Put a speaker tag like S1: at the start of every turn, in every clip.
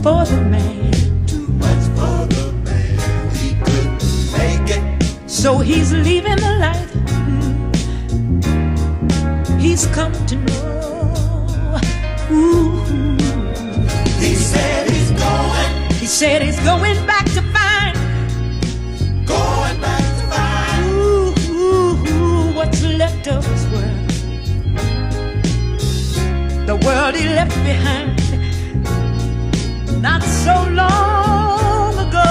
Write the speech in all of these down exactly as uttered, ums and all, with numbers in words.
S1: for the man.
S2: Too much for the man. He couldn't make it.
S1: So he's leaving the life he's come to know. Ooh.
S2: He said he's going.
S1: He said he's going back to find.
S2: Going back to find.
S1: Ooh, ooh, ooh, what's left of his world. The world he left behind not so long ago.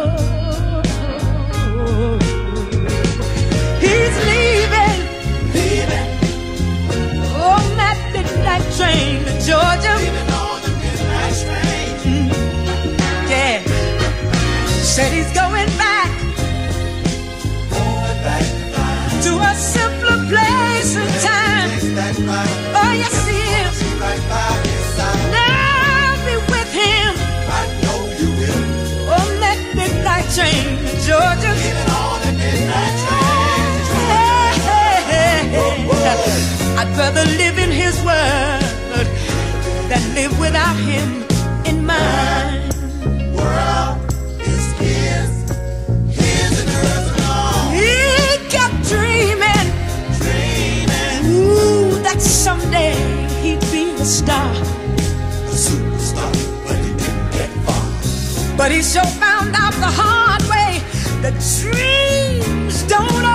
S1: He's leaving,
S2: Leaving.
S1: on that midnight train to Georgia.
S2: Leaving on the midnight train.
S1: Mm, yeah, said he's going back
S2: Going back to find.
S1: to a simpler place and time.
S2: Place that right.
S1: Oh yes he is.
S2: Right by his side.
S1: Now be with him
S2: I know you will.
S1: on that midnight train to Georgia.
S2: Leaving on the midnight train.
S1: Hey, hey, hey, hey. I'd rather live in his world than live without him in mine.
S2: World is his. His and hers alone.
S1: He kept dreaming,
S2: Dreaming.
S1: ooh, that someday he'd be a star.
S2: A superstar, but he didn't get far.
S1: But he sure found out the hard way that dreams don't